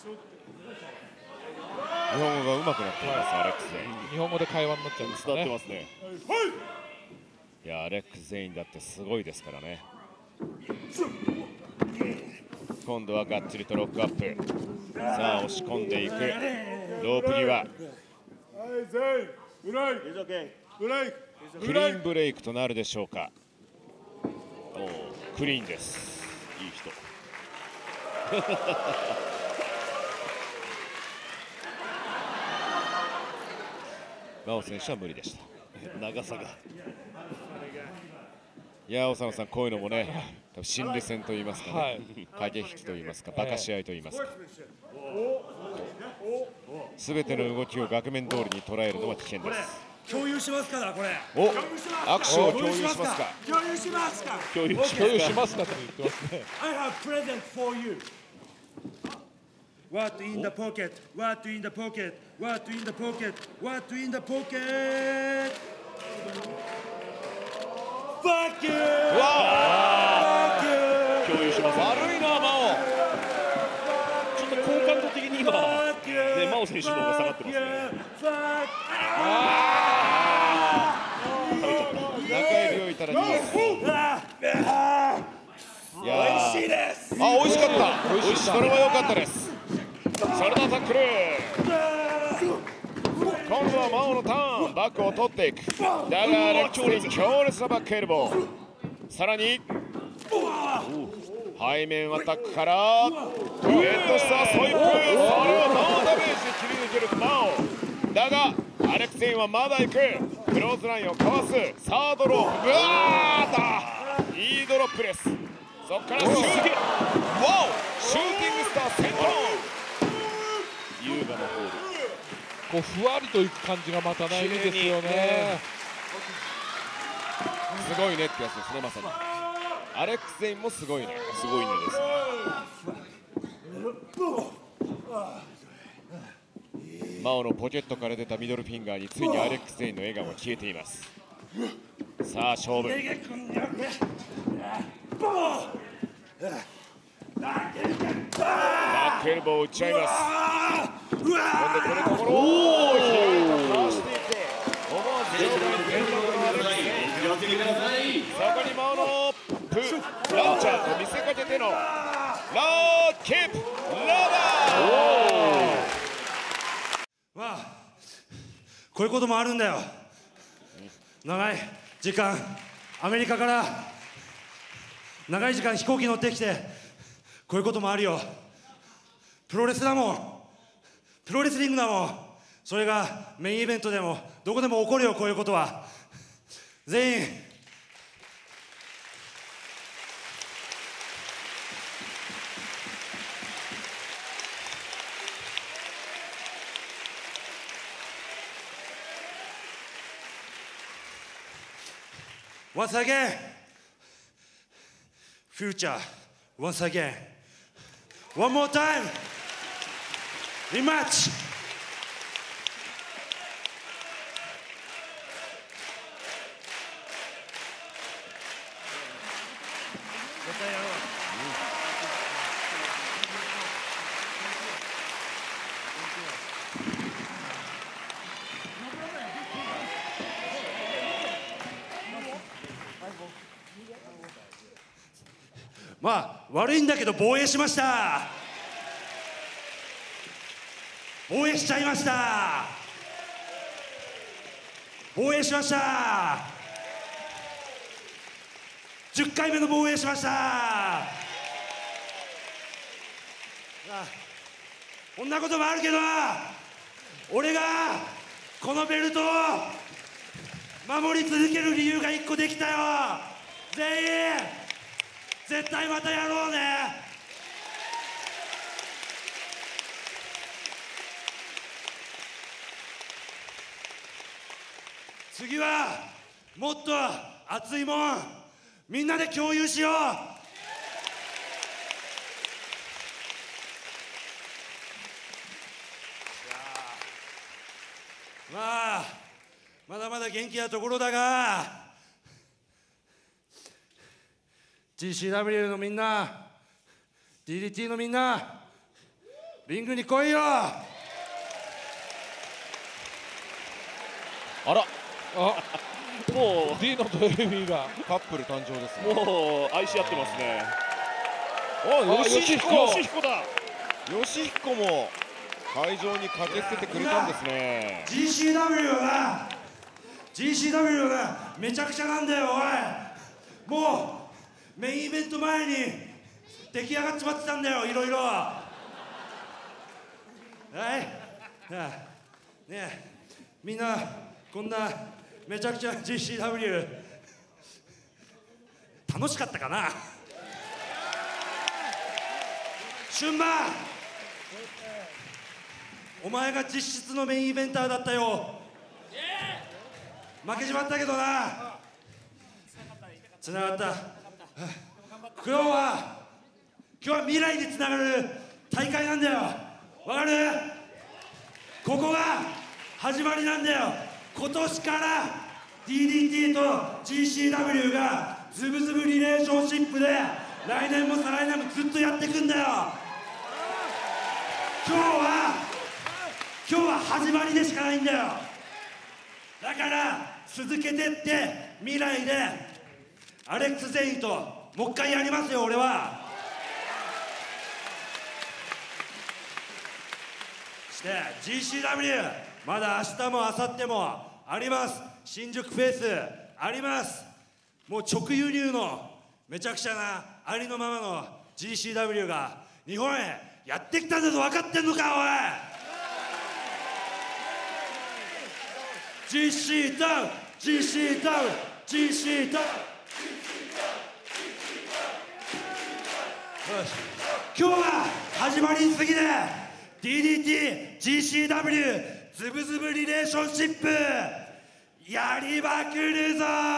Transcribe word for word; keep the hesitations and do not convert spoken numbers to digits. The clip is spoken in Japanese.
日本語が上手くなっています、アレックス・ゼイン。 日本語で会話になっちゃうんですかね。 伝わってますね。いや、アレックス・ゼインだってすごいですからね。今度はがっちりとロックアップ。さあ押し込んでいくロープ際。クリーンブレイクとなるでしょうか。おクリーンです。いい人。真央選手は無理でした。長さが。いや、長野さん、こういうのもね、心理戦といいますかね、はい、駆け引きといいますか、バカ試合といいますか、すべての動きを額面通りに捉えるのは危険です。 共有しますから、これ。 お、握手を共有しますか。 共有しますか。 共有しますかと言ってますね。 I have present for you. What in the pocket? What in the pocket? What in the pocket? What in the pocket? Fuck you! わあ、共有します。悪いな、真央。 ちょっと好感度的に今、ね、真央選手の方が下がってますね。 中指をいただきます。 いや、美味しいです。 あ、美味しかった。美味しい。それは良かったです。それだ、タックル。今度は真央のターン、バックを取っていく。だがレックスに強烈なバックエルボー。さらに背面アタックからヘッドしたソイプ。それをノーダメージで切り抜ける真央だが、アレックス・ゼインはまだ行く。クローズラインをかわす。サードロープ、うわーっといいドロップです。そこからシューティング、ワオ、シューティングスター先頭。優雅なホール、 こうふわりといく感じがまたないいですよね。 すごいねってやつですね、まさに。アレックス・ゼインもすごいね、すごいねですね。真央のポケットから出たミドルフィンガーについにアレックス・ゼインの笑顔が消えています。さあ勝負。バックエルボーを打っちゃいます。今度このところを開いたかわしていく。思わず場外に連絡のアレックス・ゼイン。そこに真央のプランチャーと見せかけてのラーキップラバー。 まあ、こういうこともあるんだよ。長い時間アメリカから長い時間飛行機乗ってきて、こういうこともあるよ。プロレスだもん、プロレスリングだもん。それがメインイベントでもどこでも起こるよ、こういうことは。全員Once again, future. Once again, one more time. Rematch. まあ悪いんだけど防衛しました。防衛しちゃいました。防衛しました。じゅっかいめの防衛しました。ああ、こんなこともあるけど、俺がこのベルトを守り続ける理由がいっこできたよ。全員絶対またやろうね。次はもっと熱いもんみんなで共有しよう。まあまだまだ元気なところだが、 ジーシーダブリュー のみんな、 ディーディーティー のみんな、 リングに来いよ。 あらあもディーノとエイミーがカップル誕生ですね。 うもう愛し合ってますね。 おあ吉彦吉彦だ。 吉彦も会場に駆けつけてくれたんですね。 ジーシーダブリュー が ジーシーダブリュー がめちゃくちゃなんだよ。おいもうメインイベント前に出来上がっちまってたんだよ、いろいろ。はいねえみんなこんなめちゃくちゃ ジーシーダブリュー 楽しかったかな。春馬お前が実質のメインイベンターだったよ。負けちまったけどな。つながった。今日は今日は未来につながる大会なんだよ。わかる？ここが始まりなんだよ。今年から ディーディーティー と ジーシーダブリュー がズブズブリレーションシップで来年も再来年もずっとやっていくんだよ。今日は今日は始まりでしかないんだよ。だから続けてって未来でアレックス・ゼインともう一回やりますよ。俺はして ジーシーダブリュー まだ明日も明後日もあります。新宿フェイスあります。もう直輸入のめちゃくちゃなありのままの ジーシーダブリュー が日本へやってきたんだぞ。分かってんのかおい。 ジーシー ダウン ジーシー ダウン ジーシー ダウン。よし今日は始まりすぎで ディーディーティー ジーシーダブリュー ズブズブリレーションシップやりまくるぞー。